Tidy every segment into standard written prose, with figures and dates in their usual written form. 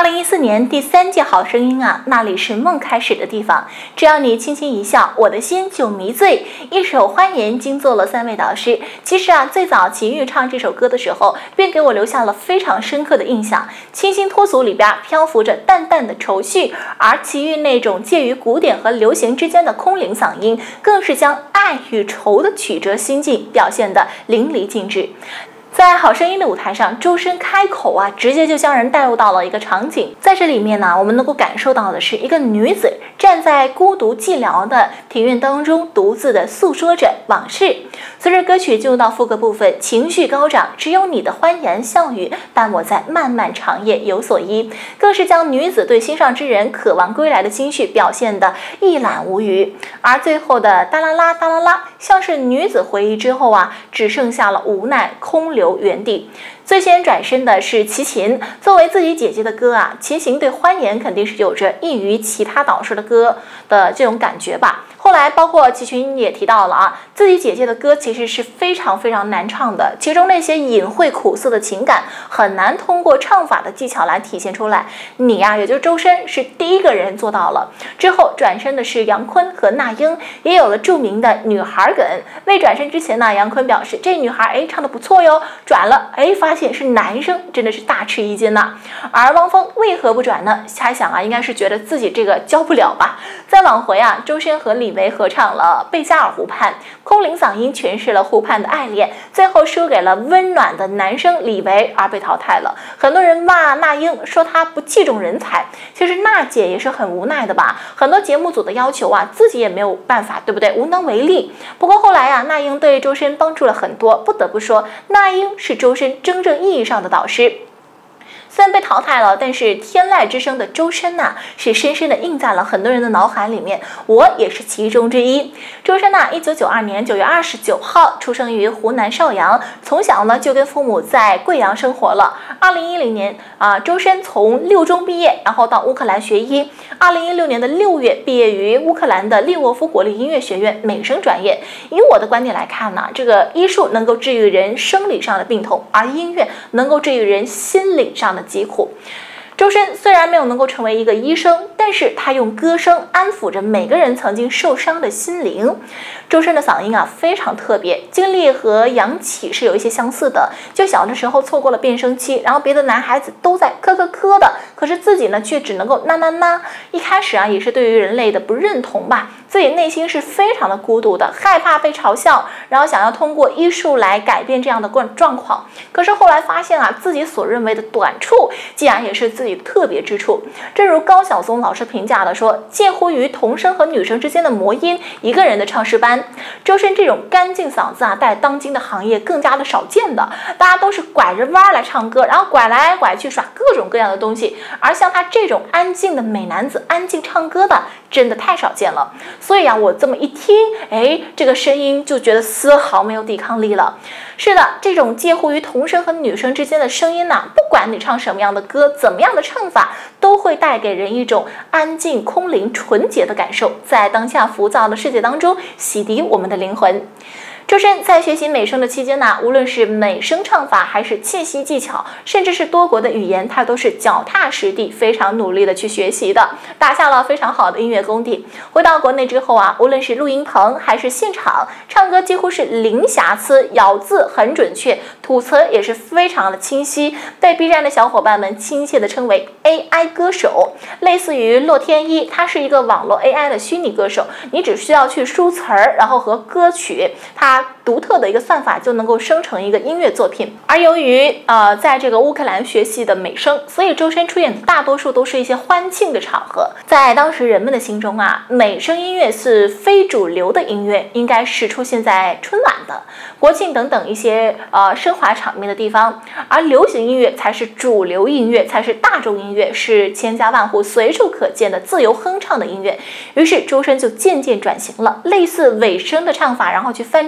2014年第3届好声音啊，那里是梦开始的地方。只要你轻轻一笑，我的心就迷醉。一首《欢颜》惊作了3位导师。其实啊，最早齐豫唱这首歌的时候，便给我留下了非常深刻的印象。清新脱俗里边漂浮着淡淡的愁绪，而齐豫那种介于古典和流行之间的空灵嗓音，更是将爱与愁的曲折心境表现得淋漓尽致。在好声音的舞台上，周深开口啊，直接就将人带入到了一个场景。在这里面呢，我们能够感受到的是一个女子站在孤独寂寥的庭院当中，独自的诉说着往事。随着歌曲进入到副歌部分，情绪高涨，只有你的欢颜笑语伴我在漫漫长夜有所依，更是将女子对心上之人渴望归来的心绪表现得一览无余。而最后的哒啦啦哒啦啦，像是女子回忆之后啊，只剩下了无奈空留原地。最先转身的是齐秦，作为自己姐姐的歌啊，齐秦对欢颜肯定是有着异于其他导师的歌的这种感觉吧。后来包括齐秦也提到了啊，自己姐姐的歌其实是非常非常难唱的，其中那些隐晦苦涩的情感很难通过唱法的技巧来体现出来。你呀，也就是周深是第一个人做到了。之后转身的是杨坤和那英，也有了著名的女孩梗。未转身之前呢，杨坤表示这女孩唱得不错哟，转了发现是男生，真的是大吃一惊呐。而汪峰为何不转呢？猜想啊，应该是觉得自己这个教不了吧。再往回啊，周深和李维合唱了《贝加尔湖畔》，空灵嗓音诠释了湖畔的爱恋，最后输给了温暖的男生李维而被淘汰了。很多人骂那英，说她不器重人才，其实娜姐也是很无奈的吧。很多节目组的要求啊，自己也没有办法，对不对？无能为力。不过后来啊，那英对周深帮助了很多，不得不说，那英是周深真正意义上的导师。虽然被淘汰了，但是天籁之声的周深呐，是深深的印在了很多人的脑海里面，我也是其中之一。周深呐，1992年9月29号出生于湖南邵阳，从小呢就跟父母在贵阳生活了。2010年周深从6中毕业，然后到乌克兰学医。2016年的6月毕业于乌克兰的利沃夫国立音乐学院美声专业。以我的观点来看呢，这个医术能够治愈人生理上的病痛，而音乐能够治愈人心理上的疾苦。周深虽然没有能够成为一个医生，但是他用歌声安抚着每个人曾经受伤的心灵。周深的嗓音啊非常特别，经历和杨启是有一些相似的，就小的时候错过了变声期，然后别的男孩子都在咳咳咳的，可是自己呢却只能够呐呐呐。一开始啊也是对于人类的不认同吧，自己内心是非常的孤独的，害怕被嘲笑，然后想要通过医术来改变这样的状况。可是后来发现啊，自己所认为的短处竟然也是自己的特别之处。正如高晓松老师评价的说，介乎于童声和女声之间的魔音，一个人的唱诗班。周深这种干净嗓子啊，在当今的行业更加的少见的，大家都是拐着弯来唱歌，然后拐来拐去耍各种各样的东西，而像他这种安静的美男子，安静唱歌的真的太少见了。所以啊，我这么一听，这个声音就觉得丝毫没有抵抗力了。是的，这种介乎于童声和女声之间的声音呢，不管你唱什么样的歌，怎么样的唱法，都会带给人一种安静、空灵、纯洁的感受，在当下浮躁的世界当中洗涤我们的灵魂。周深在学习美声的期间呢，无论是美声唱法，还是气息技巧，甚至是多国的语言，他都是脚踏实地，非常努力的去学习的，打下了非常好的音乐功底。回到国内之后啊，无论是录音棚还是现场，唱歌几乎是零瑕疵，咬字很准确，吐词也是非常的清晰，被 B 站的小伙伴们亲切的称为 AI 歌手，类似于洛天依，他是一个网络 AI 的虚拟歌手，你只需要去输词儿，然后和歌曲它独特的一个算法就能够生成一个音乐作品。而由于在这个乌克兰学习的美声，所以周深出演的大多数都是一些欢庆的场合。在当时人们的心中啊，美声音乐是非主流的音乐，应该是出现在春晚的、国庆等等一些升华场面的地方，而流行音乐才是主流音乐，才是大众音乐，是千家万户随处可见的自由哼唱的音乐。于是周深就渐渐转型了，类似尾声的唱法，然后去翻唱女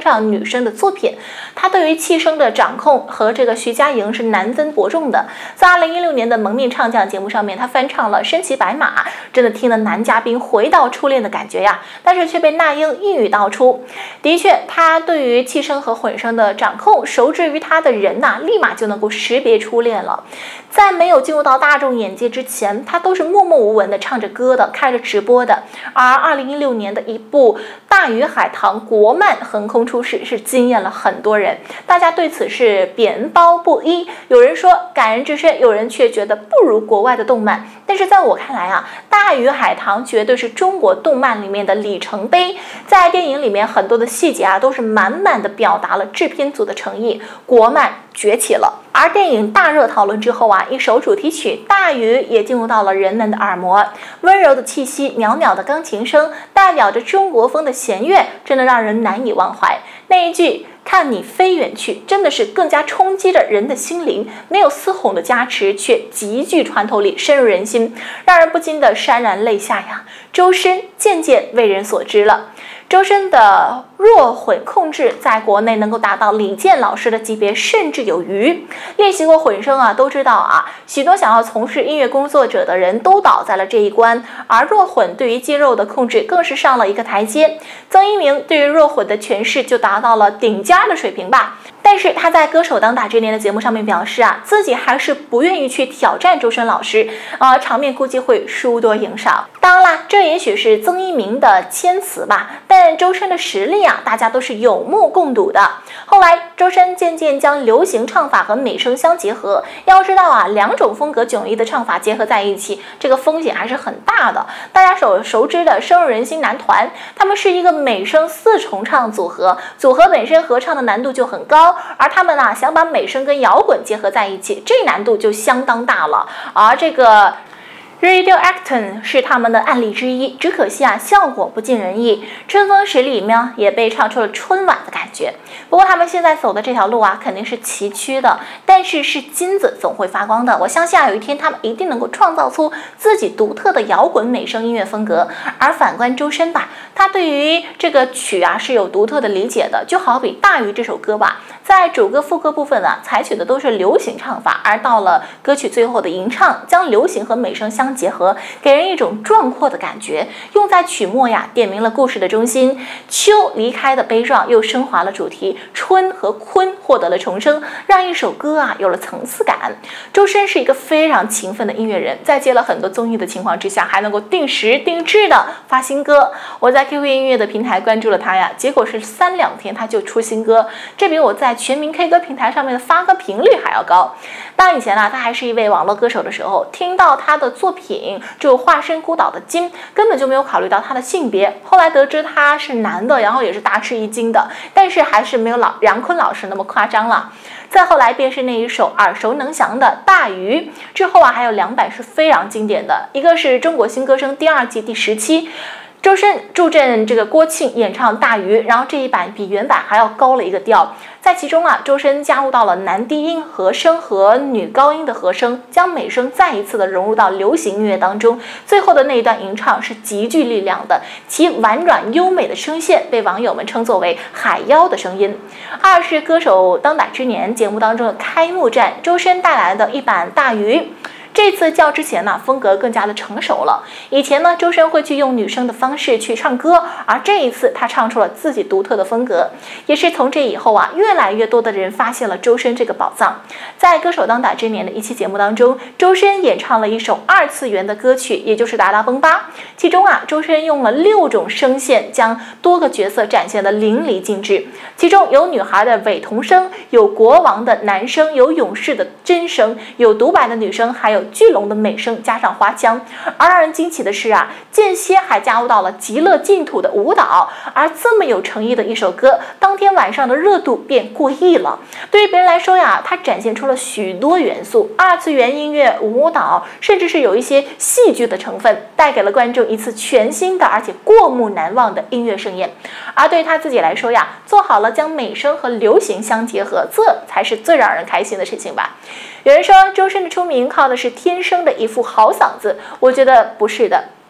女生的作品，她对于气声的掌控和这个徐佳莹是难分伯仲的。在2016年的蒙面唱将节目上面，她翻唱了《身骑白马》，真的听了男嘉宾回到初恋的感觉呀，但是却被那英一语道出。的确，她对于气声和混声的掌控，熟知于她的人呐，立马就能够识别初恋了。在没有进入到大众眼界之前，她都是默默无闻的唱着歌的，开着直播的。而2016年的一部《大鱼海棠》国漫横空出世，是惊艳了很多人，大家对此是贬褒不一。有人说感人至深，有人却觉得不如国外的动漫。但是在我看来啊，《大鱼海棠》绝对是中国动漫里面的里程碑。在电影里面很多的细节啊，都是满满的表达了制片组的诚意，国漫崛起了。而电影大热讨论之后啊，一首主题曲《大鱼》也进入到了人们的耳膜，温柔的气息，袅袅的钢琴声，代表着中国风的弦乐，真的让人难以忘怀。那一句看你飞远去，真的是更加冲击着人的心灵，没有丝毫的加持，却极具穿透力，深入人心，让人不禁的潸然泪下呀。周深渐渐为人所知了。周深的弱混控制在国内能够达到李健老师的级别，甚至有余。练习过混声啊，都知道啊，许多想要从事音乐工作者的人都倒在了这一关。而弱混对于肌肉的控制更是上了一个台阶。曾一鸣对于弱混的诠释就达到了顶尖的水平吧。但是他在《歌手当打之年》的节目上面表示啊，自己还是不愿意去挑战周深老师，场面估计会输多赢少。当然啦，这也许是曾一鸣的谦辞吧，但周深的实力啊，大家都是有目共睹的。后来，周深渐渐将流行唱法和美声相结合。要知道啊，两种风格迥异的唱法结合在一起，这个风险还是很大的。大家熟知的深入人心男团，他们是一个美声4重唱组合，组合本身合唱的难度就很高。而他们呢，想把美声跟摇滚结合在一起，这难度就相当大了。而这个Radioactive 是他们的案例之一，只可惜啊，效果不尽人意。春风十里呢，也被唱出了春晚的感觉。不过他们现在走的这条路啊，肯定是崎岖的，但是是金子总会发光的。我相信啊，有一天他们一定能够创造出自己独特的摇滚美声音乐风格。而反观周深吧，他对于这个曲啊是有独特的理解的，就好比《大鱼》这首歌吧，在主歌副歌部分啊，采取的都是流行唱法，而到了歌曲最后的吟唱，将流行和美声相结合，给人一种壮阔的感觉。用在曲末呀，点明了故事的中心。秋离开的悲壮又升华了主题，春和鲲获得了重生，让一首歌啊有了层次感。周深是一个非常勤奋的音乐人，在接了很多综艺的情况之下，还能够定时定制的发新歌。我在 QQ 音乐的平台关注了他呀，结果是3-2天他就出新歌，这比我在全民 K 歌平台上面的发歌频率还要高。当以前他还是一位网络歌手的时候，听到他的作品就化身孤岛的鲸，根本就没有考虑到他的性别。后来得知他是男的，然后也是大吃一惊的，但是还是没有杨坤老师那么夸张了。再后来便是那一首耳熟能详的《大鱼》，之后啊还有2版是非常经典的，一个是中国新歌声第2季第10期。周深助阵这个郭庆演唱《大鱼》，然后这一版比原版还要高了一个调。在其中啊，周深加入到了男低音和声和女高音的和声，将美声再一次的融入到流行音乐当中。最后的那一段吟唱是极具力量的，其婉转优美的声线被网友们称作为海妖的声音。二是歌手当打之年节目当中的开幕战，周深带来的一版《大鱼》。这次较之前呢，风格更加的成熟了。以前呢，周深会去用女生的方式去唱歌，而这一次他唱出了自己独特的风格。也是从这以后啊，越来越多的人发现了周深这个宝藏。在歌手当打之年的一期节目当中，周深演唱了一首2次元的歌曲，也就是《达达崩吧》。其中啊，周深用了6种声线，将多个角色展现得淋漓尽致。其中有女孩的伪童声，有国王的男声，有勇士的真声，有独白的女生，还有巨龙的美声加上花腔。而让人惊奇的是啊，间歇还加入到了极乐净土的舞蹈。而这么有诚意的一首歌，当天晚上的热度便过亿了。对于别人来说呀，它展现出了许多元素，2次元音乐、舞蹈，甚至是有一些戏剧的成分，带给了观众一次全新的而且过目难忘的音乐盛宴。而对于他自己来说呀，做好了将美声和流行相结合，这才是最让人开心的事情吧。有人说周深的出名靠的是天生的一副好嗓子，我觉得不是的。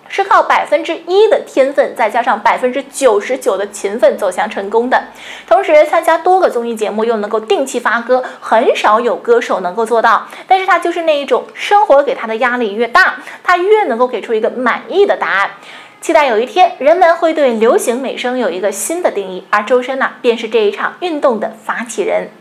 是靠1%的天分，再加上99%的勤奋走向成功的。同时，参加多个综艺节目，又能够定期发歌，很少有歌手能够做到。但是他就是那一种，生活给他的压力越大，他越能够给出一个满意的答案。期待有一天，人们会对流行美声有一个新的定义，而周深呢，便是这一场运动的发起人。